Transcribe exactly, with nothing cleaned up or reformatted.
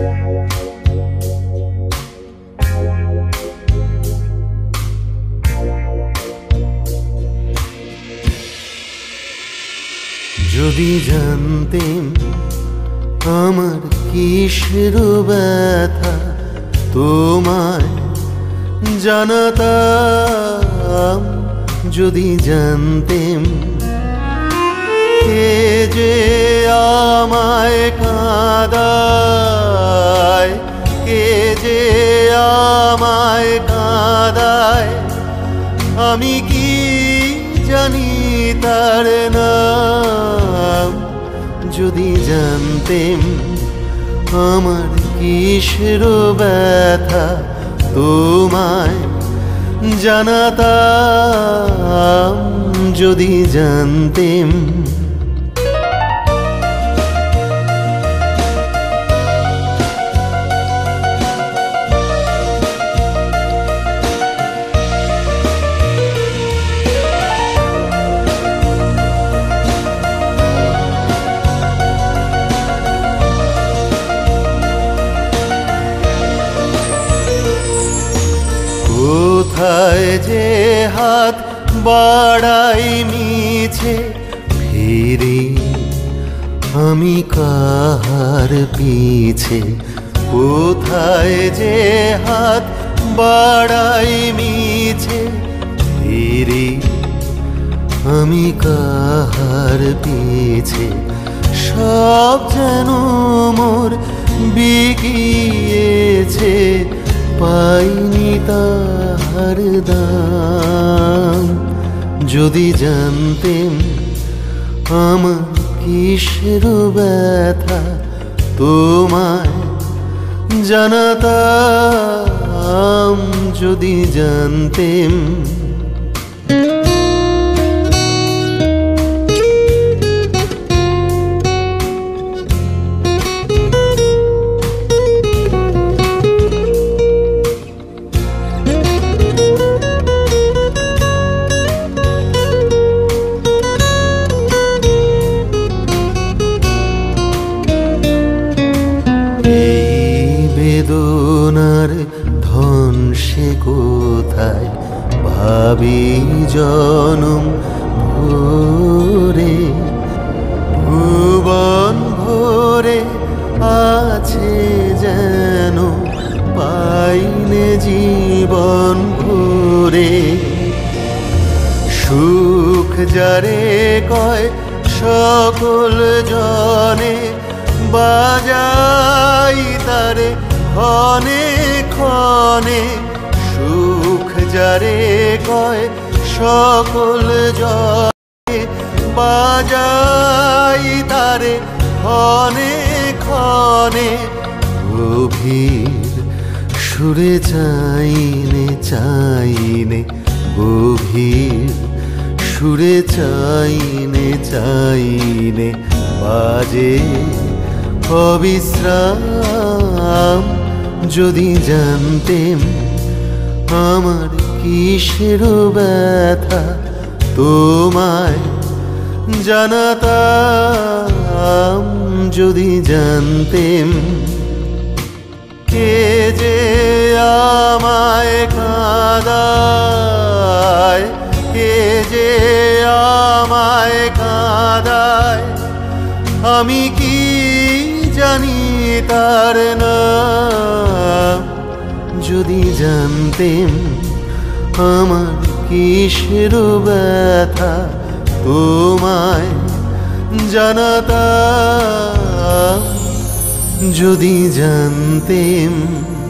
যদি জানতেন আমার কিসের ব্যথা তোমায় জানাতাম, যদি জানতেন কে যে আমায় কাঁদায়, কে যে আমায় কাঁদায়, আমি কি জানি তার নাম। যদি জানতেন আমার কিসের ব্যথা তোমায় জানাতাম, যদি জানতেন। কোথায় যে হাত বাড়াই মিছে ফিরি আমি কাহার পিছে, কোথায় যে হাত বাড়াই মিছে ফিরি আমি কাহার পিছে। সব যেন মোর বিকিয়েছে, পাইনি তাহার দাম। যদি জানতেন আমার কিসের ব্যথা তোমায় জানাতাম, যদি জানতেন। বেদনার ধন সে কোথায় ভাবি জনম ভরে, ভুবন ভরে আছে যেন পাইনে জীবন ভরে। সুখ যারে কয় সকল জনে বাজাই তারে ক্ষণে ক্ষণে, সুখ যারে কয় সকল জনে বাজাই তারে ক্ষণে ক্ষণে। গভীর সুরে চাইনে চাইনে, গভীর সুরে চাইনে চাইনে বাজে অবিশ্রাম। যদি জানতেন আমার কিসের ব্যথা তোমায় জানাতাম, যদি জানতেন কে যে আমায় কাঁদায়, কে যে আমায় কাঁদায়, আমি কি জানি তার নাম। যদি জানতেন আমার কিসের ব্যথা তোমায় জানাতাম, যদি জানতেন।